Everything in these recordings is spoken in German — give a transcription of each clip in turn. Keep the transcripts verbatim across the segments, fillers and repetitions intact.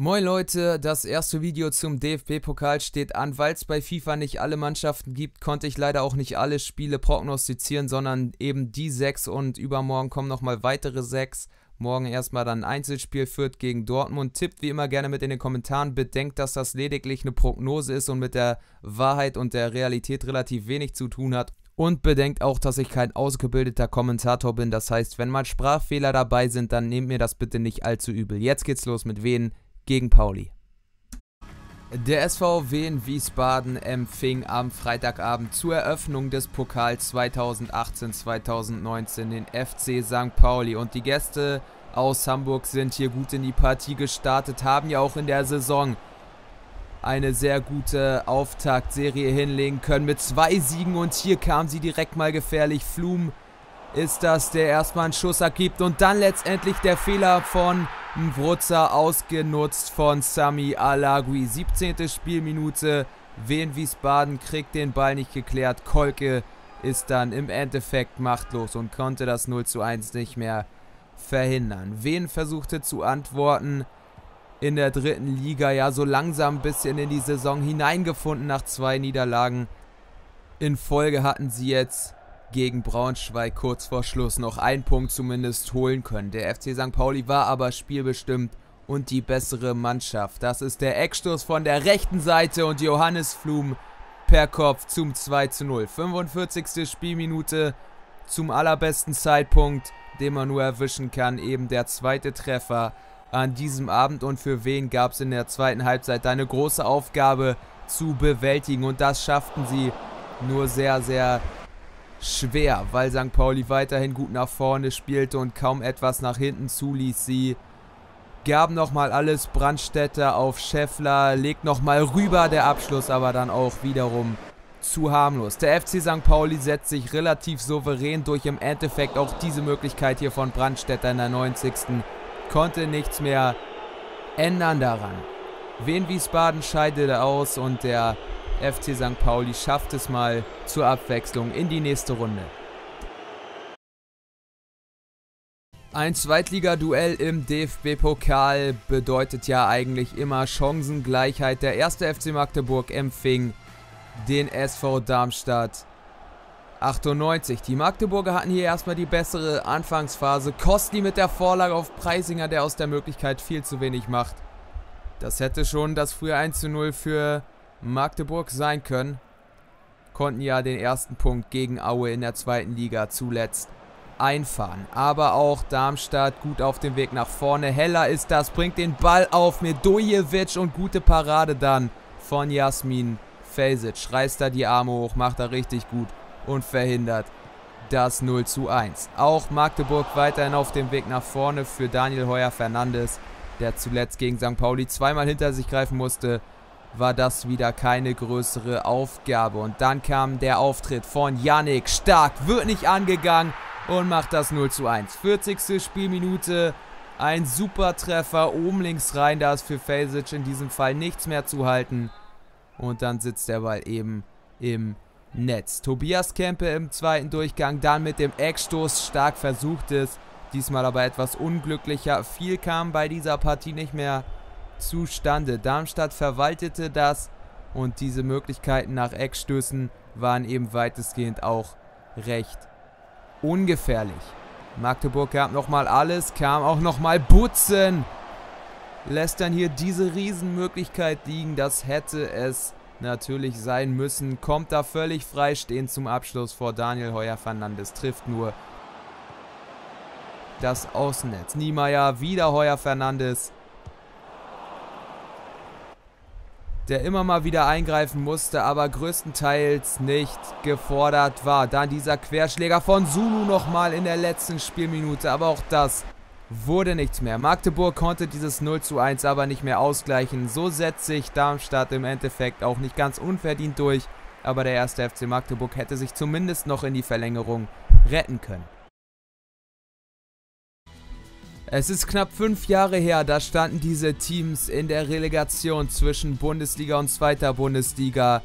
Moin Leute, das erste Video zum D F B-Pokal steht an. Weil es bei FIFA nicht alle Mannschaften gibt, konnte ich leider auch nicht alle Spiele prognostizieren, sondern eben die sechs, und übermorgen kommen nochmal weitere sechs. Morgen erstmal dann ein Einzelspiel, Fürth gegen Dortmund. Tippt wie immer gerne mit in den Kommentaren. Bedenkt, dass das lediglich eine Prognose ist und mit der Wahrheit und der Realität relativ wenig zu tun hat. Und bedenkt auch, dass ich kein ausgebildeter Kommentator bin. Das heißt, wenn mal Sprachfehler dabei sind, dann nehmt mir das bitte nicht allzu übel. Jetzt geht's los mit Wien gegen Pauli. Der S V Wien Wiesbaden empfing am Freitagabend zur Eröffnung des Pokals zweitausendachtzehn zweitausendneunzehn den F C Sankt Pauli, und die Gäste aus Hamburg sind hier gut in die Partie gestartet, haben ja auch in der Saison eine sehr gute Auftaktserie hinlegen können mit zwei Siegen, und hier kam sie direkt mal gefährlich. Flum ist das, der erstmal einen Schuss ergibt, und dann letztendlich der Fehler von Wrutzer ausgenutzt von Sami Alagui. siebzehnte Spielminute, Wien Wiesbaden kriegt den Ball nicht geklärt. Kolke ist dann im Endeffekt machtlos und konnte das null zu eins nicht mehr verhindern. Wien versuchte zu antworten in der dritten Liga, ja so langsam ein bisschen in die Saison hineingefunden nach zwei Niederlagen. In Folge hatten sie jetzt gegen Braunschweig kurz vor Schluss noch einen Punkt zumindest holen können. Der F C Sankt Pauli war aber spielbestimmt und die bessere Mannschaft. Das ist der Eckstoß von der rechten Seite und Johannes Flum per Kopf zum zwei zu null. fünfundvierzigste Spielminute, zum allerbesten Zeitpunkt, den man nur erwischen kann, eben der zweite Treffer an diesem Abend, und für Wien gab es in der zweiten Halbzeit eine große Aufgabe zu bewältigen, und das schafften sie nur sehr, sehr schwer, weil Sankt Pauli weiterhin gut nach vorne spielte und kaum etwas nach hinten zuließ. Sie gaben nochmal alles, Brandstätter auf Scheffler, legt nochmal rüber, der Abschluss aber dann auch wiederum zu harmlos. Der F C Sankt Pauli setzt sich relativ souverän durch, im Endeffekt auch diese Möglichkeit hier von Brandstätter in der neunzigsten konnte nichts mehr ändern daran. Wien Wiesbaden scheidet aus, und der F C Sankt Pauli schafft es mal zur Abwechslung in die nächste Runde. Ein Zweitliga-Duell im D F B-Pokal bedeutet ja eigentlich immer Chancengleichheit. Der erste F C Magdeburg empfing den S V Darmstadt achtundneunzig. Die Magdeburger hatten hier erstmal die bessere Anfangsphase. Kostli mit der Vorlage auf Preisinger, der aus der Möglichkeit viel zu wenig macht. Das hätte schon das frühe eins zu null für Magdeburg sein können. Konnten ja den ersten Punkt gegen Aue in der zweiten Liga zuletzt einfahren. Aber auch Darmstadt gut auf dem Weg nach vorne. Heller ist das, bringt den Ball auf Medojevic, und gute Parade dann von Jasmin Fejsic. Reißt da die Arme hoch, macht er richtig gut und verhindert das null zu eins. Auch Magdeburg weiterhin auf dem Weg nach vorne für Daniel Heuer-Fernandes, der zuletzt gegen Sankt Pauli zweimal hinter sich greifen musste. War das wieder keine größere Aufgabe. Und dann kam der Auftritt von Yannick Stark, wird nicht angegangen und macht das null zu eins. vierzigste Spielminute, ein super Treffer, oben links rein, da ist für Fejsic in diesem Fall nichts mehr zu halten. Und dann sitzt der Ball eben im Netz. Tobias Kempe im zweiten Durchgang, dann mit dem Eckstoß, Stark versucht es, diesmal aber etwas unglücklicher. Viel kam bei dieser Partie nicht mehr zustande. Darmstadt verwaltete das, und diese Möglichkeiten nach Eckstößen waren eben weitestgehend auch recht ungefährlich. Magdeburg gab nochmal alles, kam auch nochmal Butzen, lässt dann hier diese Riesenmöglichkeit liegen. Das hätte es natürlich sein müssen. Kommt da völlig freistehend zum Abschluss vor Daniel Heuer-Fernandes, trifft nur das Außennetz. Niemeyer, wieder Heuer-Fernandes, der immer mal wieder eingreifen musste, aber größtenteils nicht gefordert war. Dann dieser Querschläger von Zulu nochmal in der letzten Spielminute, aber auch das wurde nichts mehr. Magdeburg konnte dieses null zu eins aber nicht mehr ausgleichen. So setzt sich Darmstadt im Endeffekt auch nicht ganz unverdient durch, aber der erste F C Magdeburg hätte sich zumindest noch in die Verlängerung retten können. Es ist knapp fünf Jahre her, da standen diese Teams in der Relegation zwischen Bundesliga und zweiter Bundesliga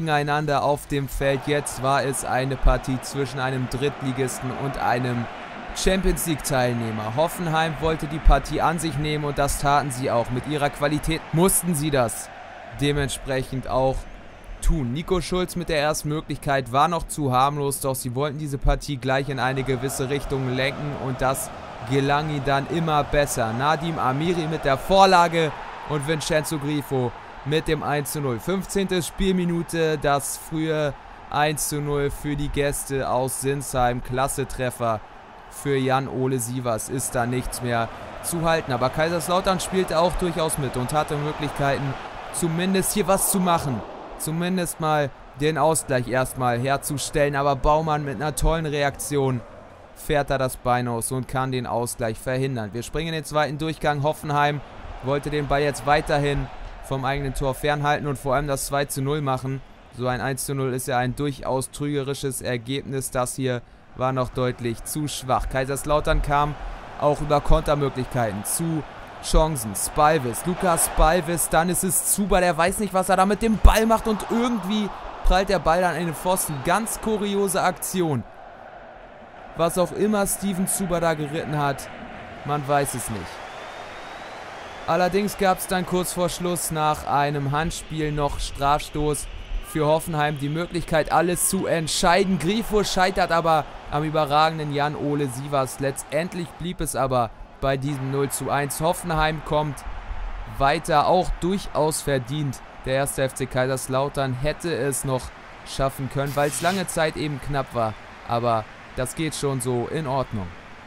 gegeneinander auf dem Feld. Jetzt war es eine Partie zwischen einem Drittligisten und einem Champions League Teilnehmer. Hoffenheim wollte die Partie an sich nehmen und das taten sie auch. Mit ihrer Qualität mussten sie das dementsprechend auch tun. Nico Schulz mit der ersten Möglichkeit war noch zu harmlos, doch sie wollten diese Partie gleich in eine gewisse Richtung lenken und das gelang ihnen dann immer besser. Nadim Amiri mit der Vorlage und Vincenzo Grifo mit dem eins zu null. fünfzehnte Spielminute, das frühe eins zu null für die Gäste aus Sinsheim. Klasse Treffer für Jan-Ole Sievers, ist da nichts mehr zu halten. Aber Kaiserslautern spielte auch durchaus mit und hatte Möglichkeiten, zumindest hier was zu machen. Zumindest mal den Ausgleich erstmal herzustellen. Aber Baumann mit einer tollen Reaktion fährt da das Bein aus und kann den Ausgleich verhindern. Wir springen in den zweiten Durchgang. Hoffenheim wollte den Ball jetzt weiterhin vom eigenen Tor fernhalten und vor allem das zwei zu null machen. So ein eins zu null ist ja ein durchaus trügerisches Ergebnis. Das hier war noch deutlich zu schwach. Kaiserslautern kam auch über Kontermöglichkeiten zu Chancen. Spalvis, Lukas Spalvis, dann ist es Zuber, der weiß nicht, was er da mit dem Ball macht und irgendwie prallt der Ball dann in den Pfosten. Ganz kuriose Aktion. Was auch immer Steven Zuber da geritten hat, man weiß es nicht. Allerdings gab es dann kurz vor Schluss nach einem Handspiel noch Strafstoß für Hoffenheim, die Möglichkeit, alles zu entscheiden. Grifo scheitert aber am überragenden Jan-Ole Sievers. Letztendlich blieb es aber bei diesem null zu eins. Hoffenheim kommt weiter, auch durchaus verdient. Der erste F C Kaiserslautern hätte es noch schaffen können, weil es lange Zeit eben knapp war. Aber das geht schon so in Ordnung.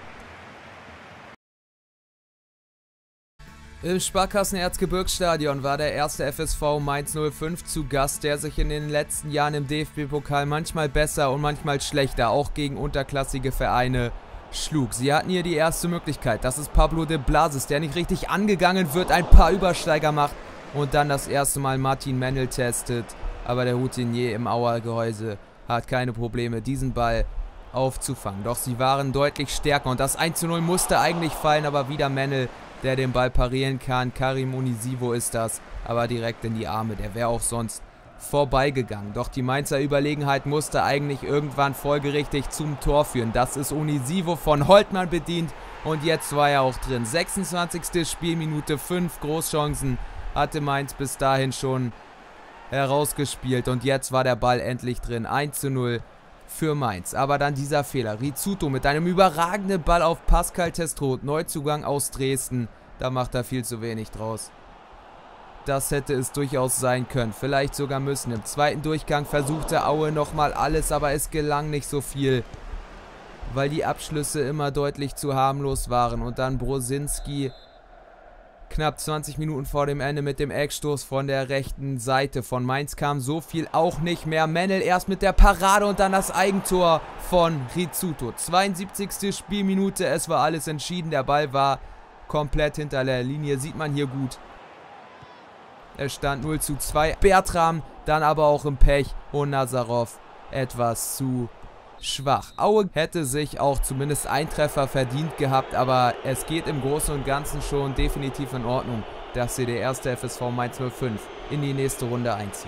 Im Sparkassen-Erzgebirgsstadion war der erste F S V Mainz null fünf zu Gast, der sich in den letzten Jahren im D F B-Pokal manchmal besser und manchmal schlechter, auch gegen unterklassige Vereine, schlug. Sie hatten hier die erste Möglichkeit, das ist Pablo de Blasis, der nicht richtig angegangen wird, ein paar Übersteiger macht und dann das erste Mal Martin Mennel testet. Aber der Routinier im Auer-Gehäuse hat keine Probleme, diesen Ball aufzufangen. Doch sie waren deutlich stärker und das eins zu null musste eigentlich fallen, aber wieder Mennel, der den Ball parieren kann. Karim Unisivo ist das, aber direkt in die Arme. Der wäre auch sonst vorbeigegangen. Doch die Mainzer Überlegenheit musste eigentlich irgendwann folgerichtig zum Tor führen. Das ist Unisivo von Holtmann bedient und jetzt war er auch drin. sechsundzwanzigste Spielminute, fünf Großchancen hatte Mainz bis dahin schon herausgespielt und jetzt war der Ball endlich drin. eins zu null für Mainz. Aber dann dieser Fehler. Rizzuto mit einem überragenden Ball auf Pascal Testroth. Neuzugang aus Dresden. Da macht er viel zu wenig draus. Das hätte es durchaus sein können. Vielleicht sogar müssen. Im zweiten Durchgang versuchte Aue nochmal alles, aber es gelang nicht so viel. Weil die Abschlüsse immer deutlich zu harmlos waren. Und dann Brosinski knapp zwanzig Minuten vor dem Ende mit dem Eckstoß von der rechten Seite. Von Mainz kam so viel auch nicht mehr. Mennel erst mit der Parade und dann das Eigentor von Rizzuto. zweiundsiebzigste Spielminute, es war alles entschieden. Der Ball war komplett hinter der Linie, sieht man hier gut. Es stand null zu zwei. Bertram dann aber auch im Pech und Nazarov etwas zu schwach. Aue hätte sich auch zumindest ein Treffer verdient gehabt, aber es geht im Großen und Ganzen schon definitiv in Ordnung, dass sie der erste F S V Mainz null fünf in die nächste Runde einzieht.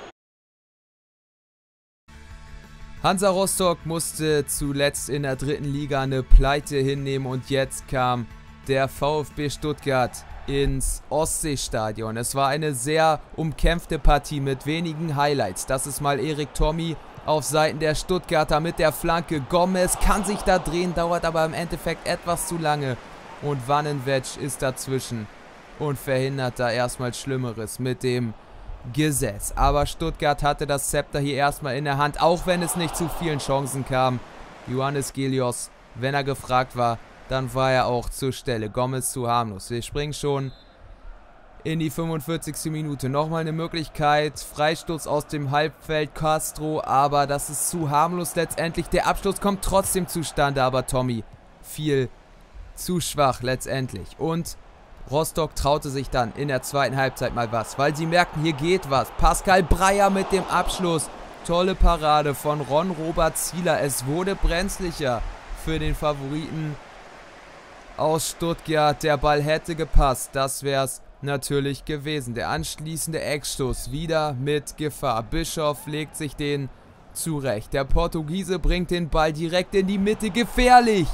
Hansa Rostock musste zuletzt in der dritten Liga eine Pleite hinnehmen und jetzt kam der VfB Stuttgart ins Ostseestadion. Es war eine sehr umkämpfte Partie mit wenigen Highlights. Das ist mal Erik Tommy auf Seiten der Stuttgarter mit der Flanke. Gomez kann sich da drehen, dauert aber im Endeffekt etwas zu lange. Und Vanenwetsch ist dazwischen und verhindert da erstmal Schlimmeres mit dem Gesetz. Aber Stuttgart hatte das Zepter hier erstmal in der Hand, auch wenn es nicht zu vielen Chancen kam. Johannes Gelios, wenn er gefragt war, dann war er auch zur Stelle. Gomez zu harmlos. Wir springen schon in die fünfundvierzigste Minute. Nochmal eine Möglichkeit. Freistoß aus dem Halbfeld Castro. Aber das ist zu harmlos letztendlich. Der Abschluss kommt trotzdem zustande. Aber Tommy viel zu schwach letztendlich. Und Rostock traute sich dann in der zweiten Halbzeit mal was. Weil sie merkten, hier geht was. Pascal Breyer mit dem Abschluss. Tolle Parade von Ron-Robert Zieler. Es wurde brenzlicher für den Favoriten aus Stuttgart. Der Ball hätte gepasst. Das wäre es natürlich gewesen. Der anschließende Eckstoß wieder mit Gefahr. Bischof legt sich den zurecht. Der Portugiese bringt den Ball direkt in die Mitte. Gefährlich!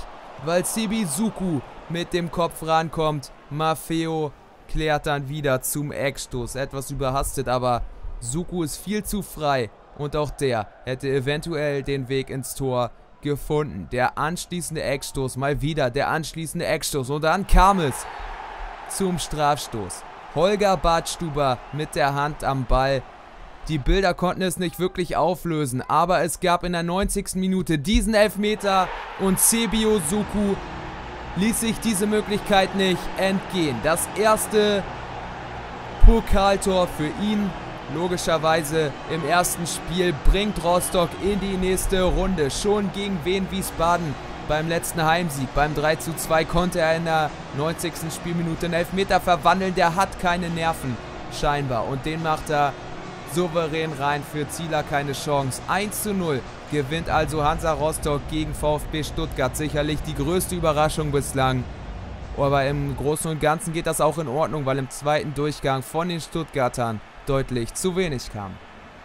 weil Sibi Suku mit dem Kopf rankommt. Maffeo klärt dann wieder zum Eckstoß. Etwas überhastet, aber Suku ist viel zu frei. Und auch der hätte eventuell den Weg ins Tor gefunden. Der anschließende Eckstoß, mal wieder der anschließende Eckstoß. Und dann kam es zum Strafstoß. Holger Badstuber mit der Hand am Ball. Die Bilder konnten es nicht wirklich auflösen, aber es gab in der neunzigsten Minute diesen Elfmeter und Sebio Suku ließ sich diese Möglichkeit nicht entgehen. Das erste Pokaltor für ihn, logischerweise im ersten Spiel, bringt Rostock in die nächste Runde. Schon gegen Wien Wiesbaden beim letzten Heimsieg, beim drei zu zwei, konnte er in der neunzigsten Spielminute einen Elfmeter verwandeln. Der hat keine Nerven, scheinbar. Und den macht er souverän rein, für Zieler keine Chance. eins zu null gewinnt also Hansa Rostock gegen VfB Stuttgart. Sicherlich die größte Überraschung bislang. Aber im Großen und Ganzen geht das auch in Ordnung, weil im zweiten Durchgang von den Stuttgartern deutlich zu wenig kam.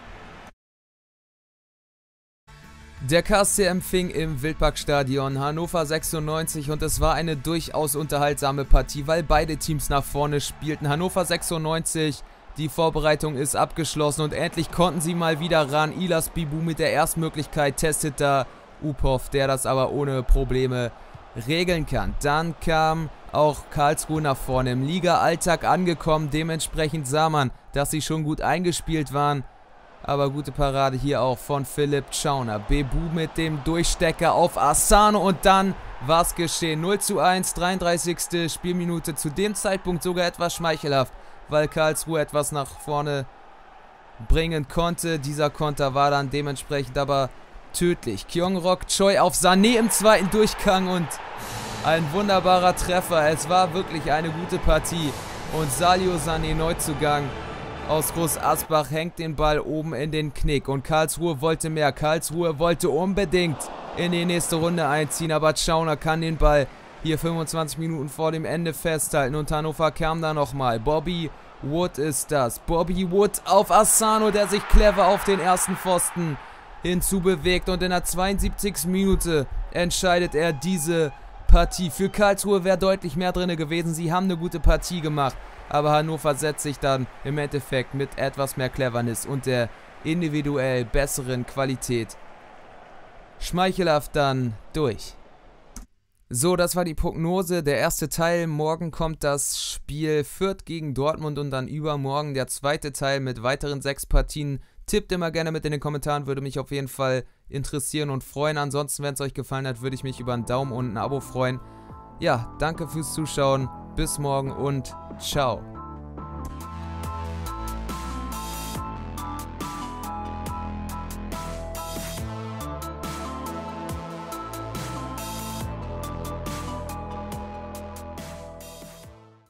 Der K S C empfing im Wildparkstadion Hannover sechsundneunzig und es war eine durchaus unterhaltsame Partie, weil beide Teams nach vorne spielten. Hannover sechsundneunzig, die Vorbereitung ist abgeschlossen und endlich konnten sie mal wieder ran. Ilas Bibu mit der Erstmöglichkeit testet da Uphoff, der das aber ohne Probleme regeln kann. Dann kam auch Karlsruhe nach vorne, im Liga-Alltag angekommen. Dementsprechend sah man, dass sie schon gut eingespielt waren. Aber gute Parade hier auch von Philipp Schauner. Bebu mit dem Durchstecker auf Asano und dann war es geschehen. null zu eins, dreiunddreißigste Spielminute. Zu dem Zeitpunkt sogar etwas schmeichelhaft, weil Karlsruhe etwas nach vorne bringen konnte. Dieser Konter war dann dementsprechend aber tödlich. Kyung-Rok Choi auf Sané im zweiten Durchgang und ein wunderbarer Treffer. Es war wirklich eine gute Partie. Und Salio Sané, Neuzugang aus Groß Asbach, hängt den Ball oben in den Knick. Und Karlsruhe wollte mehr. Karlsruhe wollte unbedingt in die nächste Runde einziehen. Aber Schauner kann den Ball hier fünfundzwanzig Minuten vor dem Ende festhalten. Und Hannover kam da nochmal. Bobby Wood ist das. Bobby Wood auf Asano, der sich clever auf den ersten Pfosten hinzubewegt. Und in der zweiundsiebzigsten Minute entscheidet er diese Partie. Für Karlsruhe wäre deutlich mehr drin gewesen. Sie haben eine gute Partie gemacht. Aber Hannover setzt sich dann im Endeffekt mit etwas mehr Cleverness und der individuell besseren Qualität schmeichelhaft dann durch. So, das war die Prognose. Der erste Teil. Morgen kommt das Spiel Fürth gegen Dortmund und dann übermorgen der zweite Teil mit weiteren sechs Partien. Tippt immer gerne mit in den Kommentaren, würde mich auf jeden Fall interessieren und freuen. Ansonsten, wenn es euch gefallen hat, würde ich mich über einen Daumen und ein Abo freuen. Ja, danke fürs Zuschauen. Bis morgen und ciao.